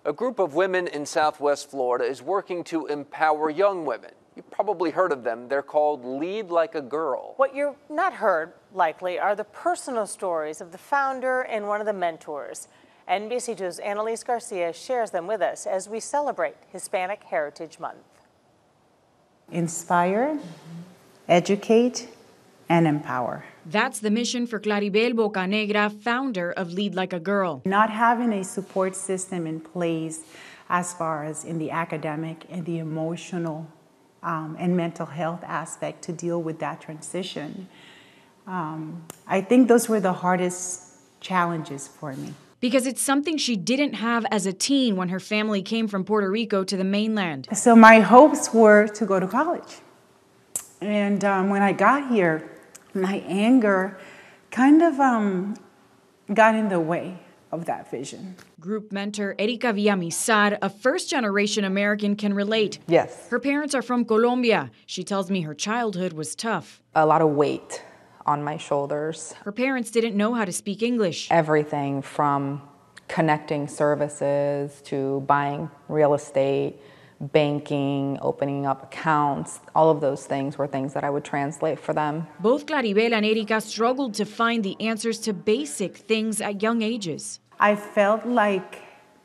A group of women in Southwest Florida is working to empower young women. You've probably heard of them. They're called Lead Like a Girl. What you've not heard, likely, are the personal stories of the founder and one of the mentors. NBC2's Annalise Garcia shares them with us as we celebrate Hispanic Heritage Month. Inspire, educate, and empower. That's the mission for Claribel Bocanegra, founder of Lead Like a Girl. Not having a support system in place as far as in the academic and the emotional and mental health aspect to deal with that transition. I think those were the hardest challenges for me. Because it's something she didn't have as a teen when her family came from Puerto Rico to the mainland. So my hopes were to go to college. And when I got here, my anger kind of got in the way of that vision. Group mentor Erika Villamizar, a first-generation American, can relate. Yes. Her parents are from Colombia. She tells me her childhood was tough. A lot of weight on my shoulders. Her parents didn't know how to speak English. Everything from connecting services to buying real estate, banking, opening up accounts, all of those things were things that I would translate for them. Both Claribel and Erika struggled to find the answers to basic things at young ages. I felt like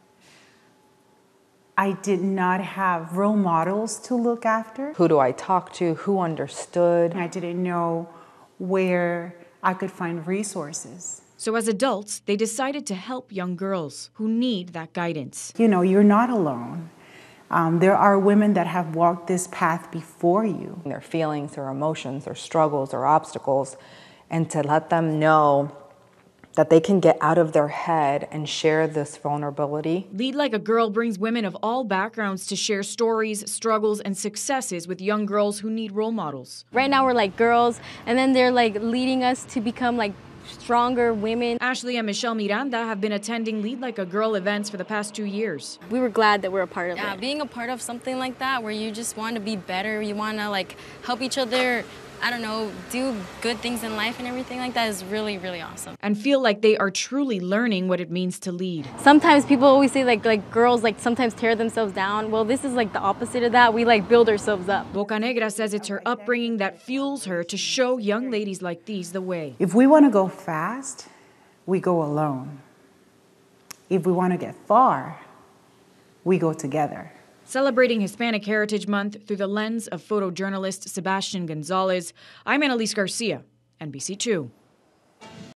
I did not have role models to look after. Who do I talk to? Who understood? I didn't know where I could find resources. So as adults, they decided to help young girls who need that guidance. You know, you're not alone. There are women that have walked this path before you. Their feelings, their emotions, their struggles, their obstacles, and to let them know that they can get out of their head and share this vulnerability. Lead Like a Girl brings women of all backgrounds to share stories, struggles, and successes with young girls who need role models. Right now we're like girls, and then they're like leading us to become like stronger women. Ashley and Michelle Miranda have been attending Lead Like a Girl events for the past 2 years. We were glad that we're a part of it. Yeah, being a part of something like that where you just want to be better, you want to like help each other, I don't know, do good things in life and everything like that is really, really awesome. And feel like they are truly learning what it means to lead. Sometimes people always say like girls like sometimes tear themselves down. Well, this is like the opposite of that. We like build ourselves up. Bocanegra says it's her upbringing that fuels her to show young ladies like these the way. If we want to go fast, we go alone. If we want to get far, we go together. Celebrating Hispanic Heritage Month through the lens of photojournalist Sebastian Gonzalez, I'm Annalise Garcia, NBC2.